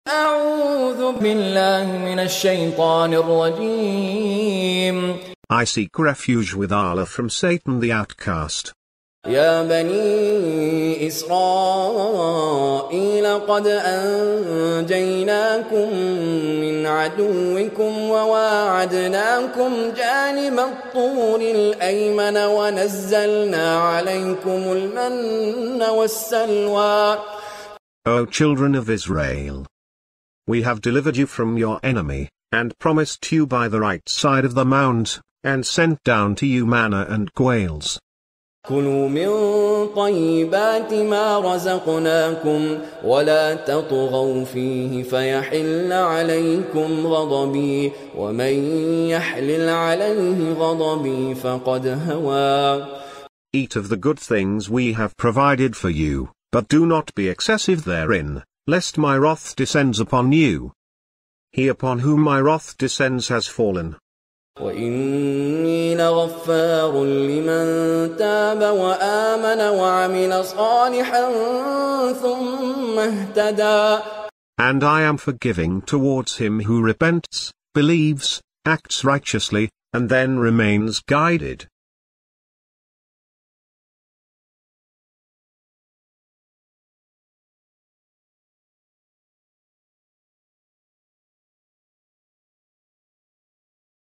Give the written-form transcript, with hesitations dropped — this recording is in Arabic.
أعوذ بالله من الشيطان الرجيم. I seek refuge with Allah from Satan the outcast. يا بني إسرائيل قد أنجيناكم من عدوكم وواعدناكم جانب الطور الأيمن ونزلنا عليكم المن والسلوى. O children of Israel, we have delivered you from your enemy, and promised you by the right side of the mount, and sent down to you manna and quails. كلوا من طيبات ما رزقناكم ولا تطغوا فيه فيحل عليكم غضبي ومن يحلل عليه غضبي فقد هوى. Eat of the good things we have provided for you, but do not be excessive therein, lest my wrath descends upon you. He upon whom my wrath descends has fallen. وإني لغفار لمن تاب وآمن وعمل صالحا ثم اهتدى. And I am forgiving towards him who repents, believes, acts righteously, and then remains guided.